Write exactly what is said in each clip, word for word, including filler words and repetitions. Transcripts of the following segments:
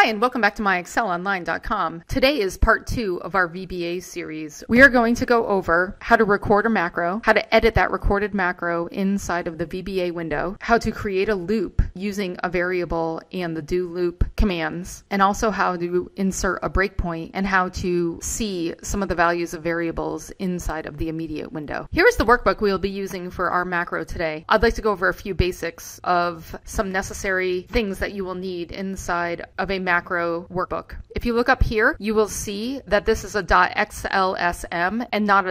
Hi, and welcome back to My Excel Online dot com. Today is part two of our V B A series. We are going to go over how to record a macro, how to edit that recorded macro inside of the V B A window, how to create a loop using a variable and the do loop commands, and also how to insert a breakpoint and how to see some of the values of variables inside of the immediate window. Here is the workbook we will be using for our macro today. I'd like to go over a few basics of some necessary things that you will need inside of a macro workbook. If you look up here, you will see that this is a .xlsm and not a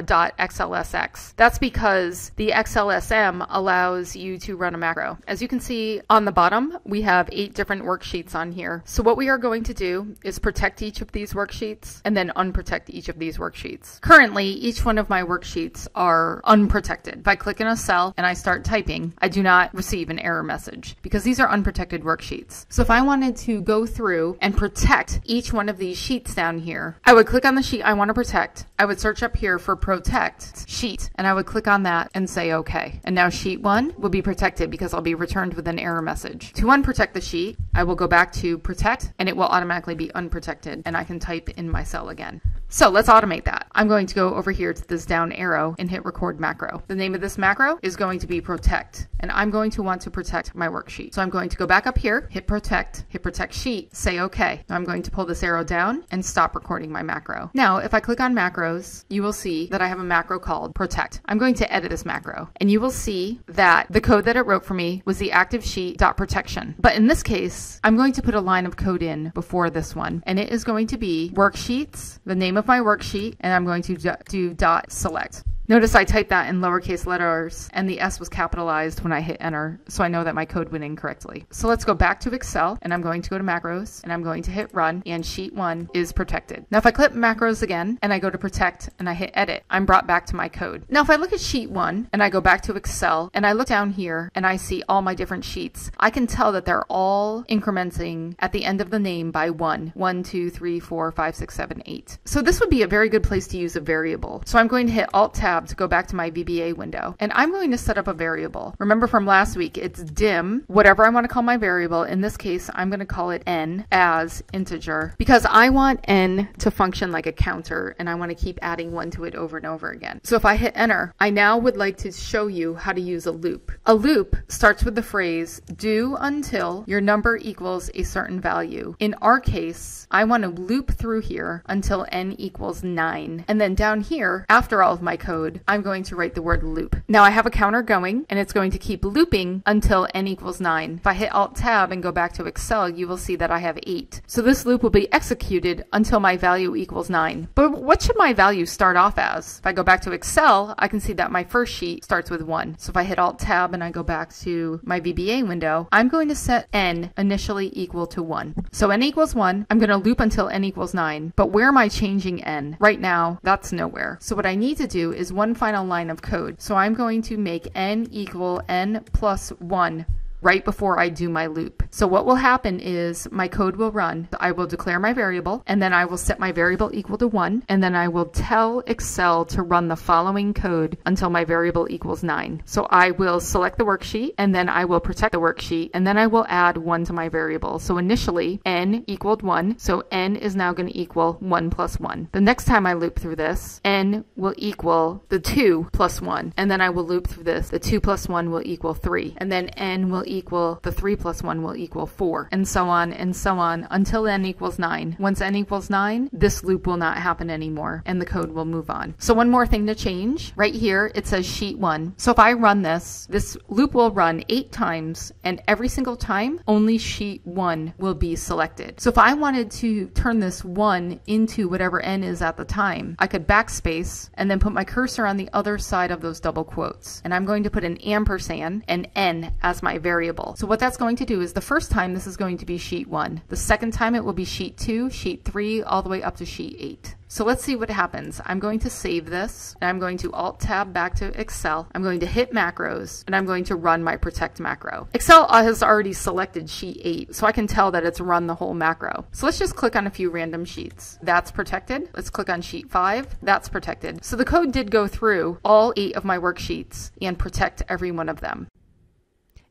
.xlsx. That's because the X L S M allows you to run a macro. As you can see on the bottom, we have eight different worksheets on here. So what we are going to do is protect each of these worksheets and then unprotect each of these worksheets. Currently, each one of my worksheets are unprotected. If I click in a cell and I start typing, I do not receive an error message because these are unprotected worksheets. So if I wanted to go through and protect each one of these sheets down here, I would click on the sheet I want to protect. I would search up here for protect sheet and I would click on that and say okay. And now sheet one will be protected because I'll be returned with an error message. To unprotect the sheet, I will go back to protect and it will automatically be unprotected and I can type in my cell again. So let's automate that. I'm going to go over here to this down arrow and hit record macro. The name of this macro is going to be protect and I'm going to want to protect my worksheet. So I'm going to go back up here, hit protect, hit protect sheet, say okay. Now I'm going to pull this arrow down and stop recording my macro. Now if I click on macros, you will see that I have a macro called protect. I'm going to edit this macro and you will see that the code that it wrote for me was the active sheet dot protection. But in this case, I'm going to put a line of code in before this one and it is going to be worksheets, the name of my worksheet, and I'm going to do dot select. Notice I typed that in lowercase letters and the S was capitalized when I hit enter, so I know that my code went in correctly. So let's go back to Excel and I'm going to go to macros and I'm going to hit run and sheet one is protected. Now if I click macros again and I go to protect and I hit edit, I'm brought back to my code. Now if I look at sheet one and I go back to Excel and I look down here and I see all my different sheets, I can tell that they're all incrementing at the end of the name by one. One, two, three, four, five, six, seven, eight. So this would be a very good place to use a variable. So I'm going to hit Alt Tab to go back to my V B A window and I'm going to set up a variable. Remember from last week, it's dim, whatever I want to call my variable. In this case, I'm going to call it n as integer because I want n to function like a counter and I want to keep adding one to it over and over again. So if I hit enter, I now would like to show you how to use a loop. A loop starts with the phrase do until your number equals a certain value. In our case, I want to loop through here until n equals nine. And then down here, after all of my code, I'm going to write the word loop. Now I have a counter going and it's going to keep looping until n equals nine. If I hit Alt Tab and go back to Excel, you will see that I have eight. So this loop will be executed until my value equals nine. But what should my value start off as? If I go back to Excel, I can see that my first sheet starts with one. So if I hit Alt Tab and I go back to my V B A window, I'm going to set n initially equal to one. So n equals one, I'm going to loop until n equals nine. But where am I changing n? Right now, that's nowhere. So what I need to do is one final line of code. So I'm going to make n equal n plus one right before I do my loop. So what will happen is my code will run. I will declare my variable and then I will set my variable equal to one and then I will tell Excel to run the following code until my variable equals nine. So I will select the worksheet and then I will protect the worksheet and then I will add one to my variable. So initially n equaled one, so n is now going to equal one plus one. The next time I loop through this, n will equal the two plus one and then I will loop through this. The two plus one will equal three and then n will equal the three plus one will equal four and so on and so on until n equals nine. Once n equals nine, this loop will not happen anymore and the code will move on. So one more thing to change. Right here it says sheet one. So if I run this, this loop will run eight times and every single time only sheet one will be selected. So if I wanted to turn this one into whatever n is at the time, I could backspace and then put my cursor on the other side of those double quotes. And I'm going to put an ampersand and n as my variable. So what that's going to do is the first time this is going to be sheet one. The second time it will be sheet two, sheet three, all the way up to sheet eight. So let's see what happens. I'm going to save this and I'm going to Alt Tab back to Excel. I'm going to hit macros and I'm going to run my protect macro. Excel has already selected sheet eight, so I can tell that it's run the whole macro. So let's just click on a few random sheets. That's protected. Let's click on sheet five. That's protected. So the code did go through all eight of my worksheets and protect every one of them.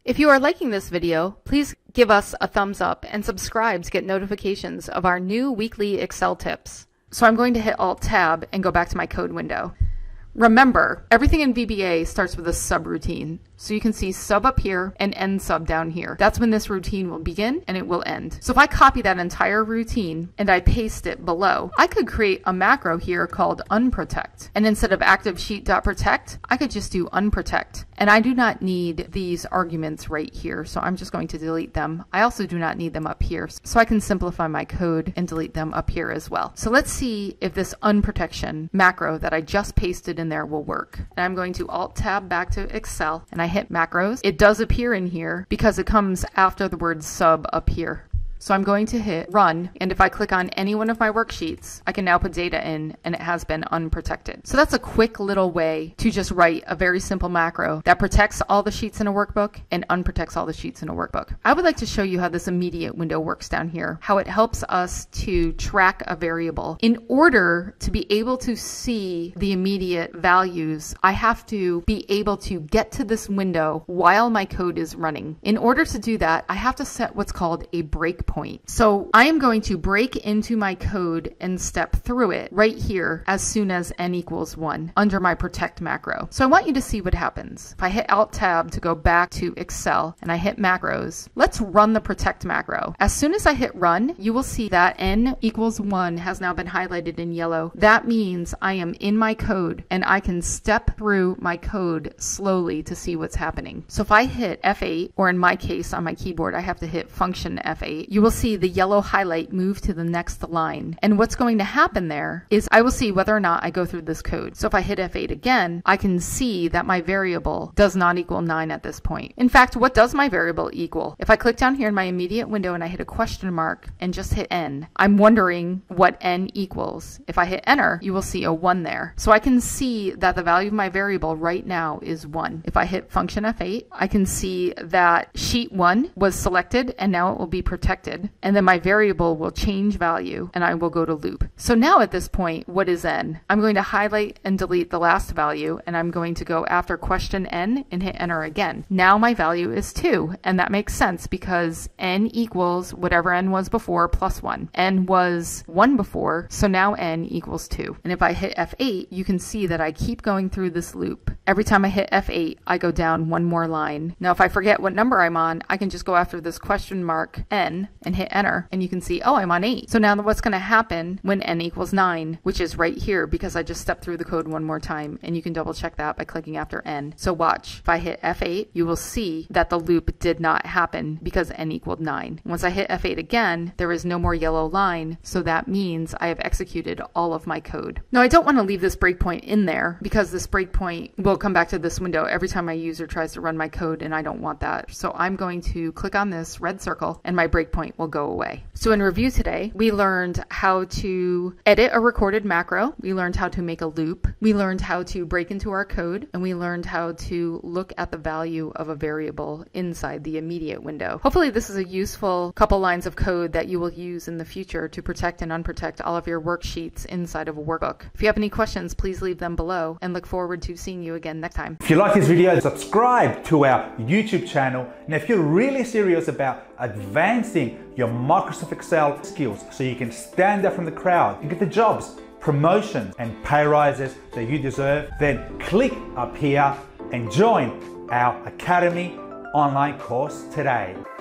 If you are liking this video, please give us a thumbs up and subscribe to get notifications of our new weekly Excel tips. So I'm going to hit Alt-Tab and go back to my code window. Remember, everything in V B A starts with a subroutine. So you can see sub up here and end sub down here. That's when this routine will begin and it will end. So if I copy that entire routine and I paste it below, I could create a macro here called unprotect. And instead of ActiveSheet.Protect, I could just do unprotect. And I do not need these arguments right here, so I'm just going to delete them. I also do not need them up here, so I can simplify my code and delete them up here as well. So let's see if this unprotection macro that I just pasted in there will work. And I'm going to Alt-Tab back to Excel, and I hit macros. It does appear in here because it comes after the word sub up here. So I'm going to hit run, and if I click on any one of my worksheets, I can now put data in and it has been unprotected. So that's a quick little way to just write a very simple macro that protects all the sheets in a workbook and unprotects all the sheets in a workbook. I would like to show you how this immediate window works down here, how it helps us to track a variable. In order to be able to see the immediate values, I have to be able to get to this window while my code is running. In order to do that, I have to set what's called a breakpoint. So I am going to break into my code and step through it right here as soon as n equals one under my protect macro. So I want you to see what happens. If I hit Alt-Tab to go back to Excel and I hit macros, let's run the protect macro. As soon as I hit run, you will see that n equals one has now been highlighted in yellow. That means I am in my code and I can step through my code slowly to see what's happening. So if I hit F eight, or in my case on my keyboard, I have to hit function F eight, you will see the yellow highlight move to the next line. And what's going to happen there is I will see whether or not I go through this code. So if I hit F eight again, I can see that my variable does not equal nine at this point. In fact, what does my variable equal? If I click down here in my immediate window and I hit a question mark and just hit n, I'm wondering what n equals. If I hit enter, you will see a one there. So I can see that the value of my variable right now is one. If I hit function F eight, I can see that sheet one was selected and now it will be protected. And then my variable will change value and I will go to loop. So now at this point, what is n? I'm going to highlight and delete the last value and I'm going to go after question n and hit enter again. Now my value is two, and that makes sense because n equals whatever n was before plus one. N was one before, so now n equals two. And if I hit F eight, you can see that I keep going through this loop. Every time I hit F eight, I go down one more line. Now if I forget what number I'm on, I can just go after this question mark n and hit enter, and you can see, oh, I'm on eight. So now what's going to happen when n equals nine, which is right here because I just stepped through the code one more time, and you can double check that by clicking after n. So watch, if I hit F eight, you will see that the loop did not happen because n equaled nine. Once I hit F eight again, there is no more yellow line, so that means I have executed all of my code. Now I don't want to leave this breakpoint in there because this breakpoint will come back to this window every time my user tries to run my code, and I don't want that. So I'm going to click on this red circle and my breakpoint will go away. So in review today, we learned how to edit a recorded macro, we learned how to make a loop, we learned how to break into our code, and we learned how to look at the value of a variable inside the immediate window. Hopefully this is a useful couple lines of code that you will use in the future to protect and unprotect all of your worksheets inside of a workbook. If you have any questions, please leave them below, and look forward to seeing you again next time. If you like this video, subscribe to our YouTube channel. And if you're really serious about advancing your Microsoft Excel skills so you can stand out from the crowd and get the jobs, promotions, and pay rises that you deserve, then click up here and join our Academy online course today.